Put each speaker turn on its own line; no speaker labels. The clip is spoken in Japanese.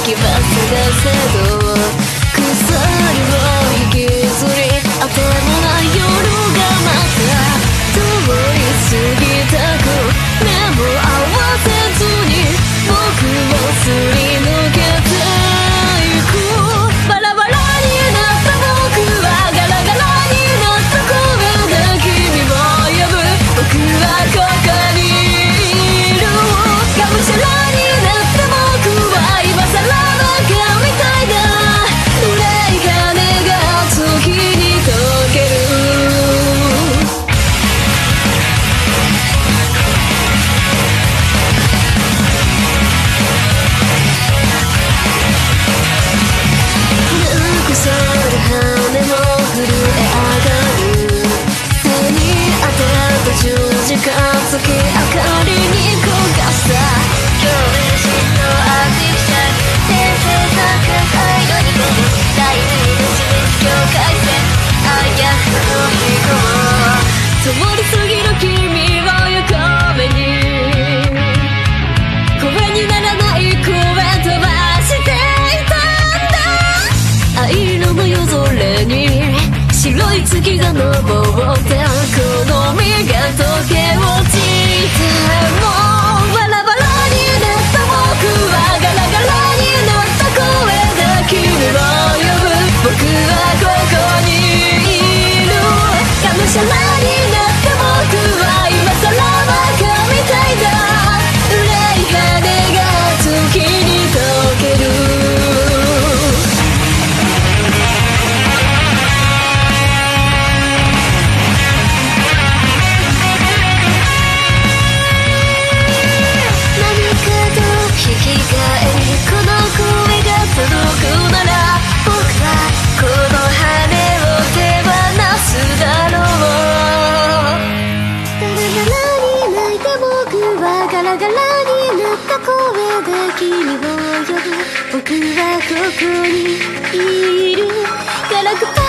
きは探せど鎖を引きずり当てもない夜がまた通り過ぎたく目も合わせずに僕をすり抜けてゆくバラバラになった僕はガラガラになった声で君を呼ぶ僕はここにいるがむしゃらになった僕は今さらバカみたいだ憂い羽が月に溶ける腐る羽も震え上がる手に当てた十字架月明かりに焦がした狂人のアーティフィシャル先生作態度に出る第二の示す境界線愛や不の飛行通り過ぎる君を横目に声にならない声飛ばしていたんだ愛色の夜空に白い月が昇って好みが溶け落ちてもバラバラになった僕はガラガラになった声で君を呼ぶ僕はここにいるがむしゃらになった僕は今さらバカみたいだ憂い羽が月に溶ける引き換えにこの声が届くなら僕はこの羽を手放すだろうガラガラに泣いた僕はガラガラになった声で君を呼ぶ僕はここにいるガラクタ